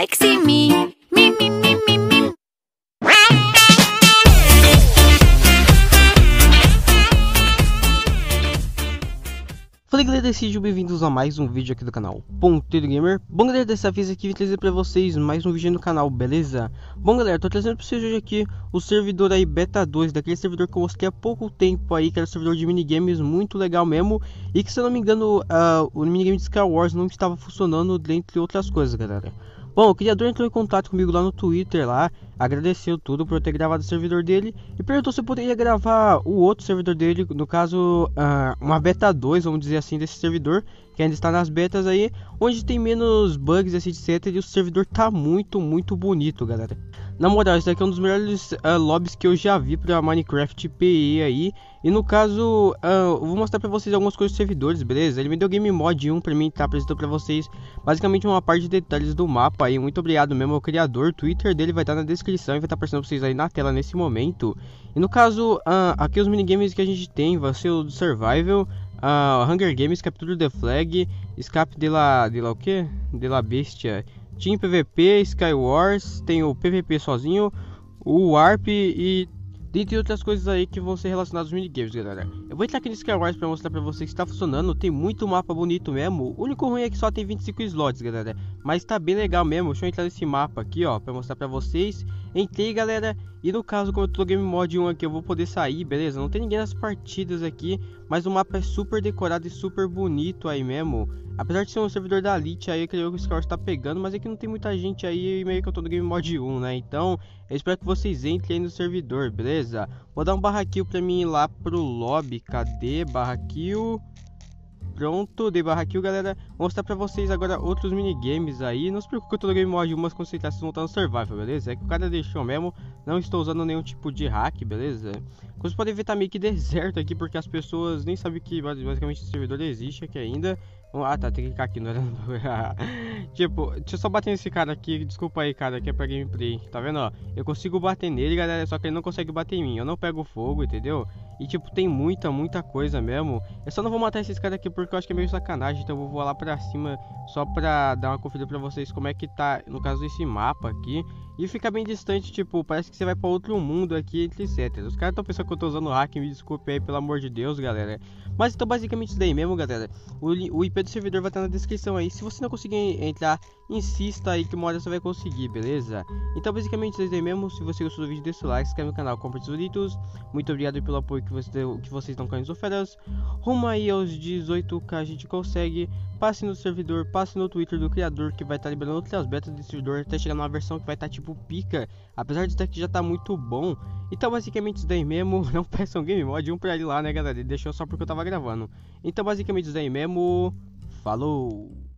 sexy me, me, me, me, me, me. Fala galera, sejam bem-vindos a mais um vídeo aqui do canal Ponteiro Gamer. Bom galera, dessa vez aqui vim trazer pra vocês mais um vídeo no canal, beleza? Bom galera, tô trazendo pra vocês hoje aqui o servidor aí Beta 2, daquele servidor que eu mostrei há pouco tempo aí, que era o servidor de minigames, muito legal mesmo. E que, se eu não me engano, o minigame de Skywars não estava funcionando, dentre outras coisas, galera. Bom, o criador entrou em contato comigo lá no Twitter, agradeceu tudo por eu ter gravado o servidor dele e perguntou se eu poderia gravar o outro servidor dele, no caso, uma beta 2, vamos dizer assim, desse servidor, que ainda está nas betas aí, onde tem menos bugs, etc, e o servidor tá muito bonito, galera. Na moral, esse daqui é um dos melhores lobbies que eu já vi pra Minecraft PE aí. E no caso, eu vou mostrar pra vocês algumas coisas dos servidores, beleza? Ele me deu Game Mod 1 pra mim, tá apresentando pra vocês basicamente uma parte de detalhes do mapa aí. Muito obrigado mesmo ao criador, o Twitter dele vai estar na descrição e vai estar aparecendo pra vocês aí na tela nesse momento. E no caso, aqui os minigames que a gente tem, vai ser o do Survival, Hunger Games, Capture the Flag, Escape de la o quê? De la Bestia, Team PVP, Skywars, tem o PVP sozinho, o Warp e dentre outras coisas aí que vão ser relacionadas aos minigames, galera. Eu vou entrar aqui no Skywars pra mostrar pra vocês que tá funcionando. Tem muito mapa bonito mesmo. O único ruim é que só tem 25 slots, galera, mas tá bem legal mesmo. Deixa eu entrar nesse mapa aqui, ó, pra mostrar pra vocês. Entrei, galera, e no caso, como eu tô no Game Mod 1 aqui, eu vou poder sair, beleza? Não tem ninguém nas partidas aqui, mas o mapa é super decorado e super bonito aí mesmo. Apesar de ser um servidor da Elite aí, eu creio que o Skywars tá pegando, mas é que não tem muita gente aí, e meio que eu tô no Game Mod 1, né? Então, eu espero que vocês entrem aí no servidor, beleza? Vou dar um barra kill pra mim ir lá pro lobby. Cadê? Barra kill. Pronto, dei barra kill, galera. Vou mostrar pra vocês agora outros minigames aí. Não se preocupe que eu tô no Game Mod 1, mas concentrações vão estar no Survival, beleza? É que o cara deixou mesmo. Não estou usando nenhum tipo de hack, beleza? Como vocês podem ver, tá meio que deserto aqui, porque as pessoas nem sabem que basicamente esse servidor existe aqui ainda. Ah, tá, tem que clicar aqui, não era? Tipo, deixa eu só bater nesse cara aqui. Desculpa aí, cara, que é pra gameplay. Tá vendo, ó? Eu consigo bater nele, galera, só que ele não consegue bater em mim. Eu não pego fogo, entendeu? E tipo, tem muita coisa mesmo. Eu só não vou matar esses caras aqui porque eu acho que é meio sacanagem. Então eu vou voar lá pra cima só pra dar uma conferida pra vocês como é que tá, no caso desse mapa aqui. E fica bem distante, tipo, parece que você vai pra outro mundo aqui, etc. Os caras estão pensando que eu tô usando hack, me desculpe aí, pelo amor de Deus, galera. Mas então basicamente isso daí mesmo, galera. O IP do servidor vai estar na descrição aí. Se você não conseguir entrar, insista aí que uma hora você vai conseguir, beleza? Então basicamente isso daí mesmo. Se você gostou do vídeo, deixa o like, se inscreve no canal, compre os vídeos. Muito obrigado pelo apoio que vocês estão com as ofertas. Rumo aí aos 18k a gente consegue. Passe no servidor, passe no Twitter do criador, que vai estar liberando outras betas desse servidor até chegar numa versão que vai estar tipo pica. Apesar de que já tá muito bom. Então basicamente isso daí mesmo. Não peçam Game Mod 1 pra ele lá, né, galera? Ele deixou só porque eu tava gravando. Então basicamente isso daí mesmo. Falou!